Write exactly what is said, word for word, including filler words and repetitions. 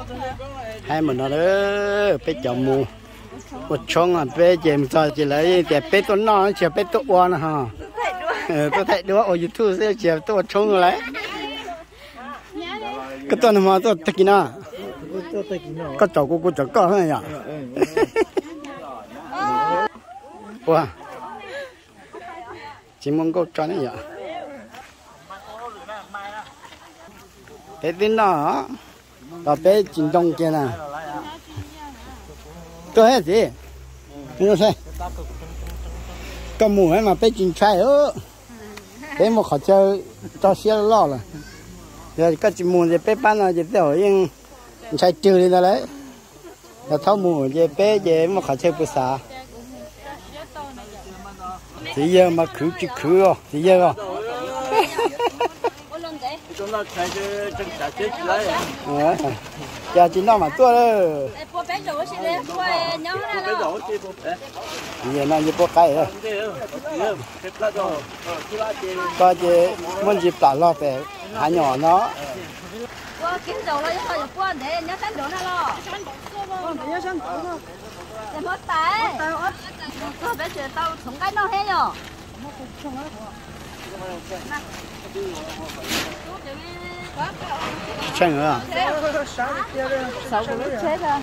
hai mình nó đó bé chồng mù một chong à bé chém sao chỉ lấy để bé tôi nó chỉ bé tôi quan ha tôi thấy đứa ở YouTube sẽ chỉ tôi chong lại cái tuần mà tôi thích gì nào có cháu cô cô cháu có hay nhở wow chỉ mong cô cho nó nhở bé tin đó đó bé chính đông kia nè tôi hết gì không sao cái mũ ấy mà bé chính trai ơ bé một khó chơi cho xe lo rồi rồi cái chỉ mũ thì bé bán là chỉ tiểu nhưng trai trừ đi đấy là tháo mũ thì bé thì một khó chơi bữa sáng thì giờ mà khử chứ khử rồi thì giờ rồi chúng ta thấy cái chân trả chết lấy giờ chỉ nó mà tua đó giờ nó như bố cái rồi có gì muốn dịp tả lo về hả nhỏ nó kiếm đồ là cho quan để nhớ sáng đồ nó lo nhớ sáng đồ nó để mất tay có bé chơi tao sống cái nó hết rồi chân nữa sáu cái chết rồi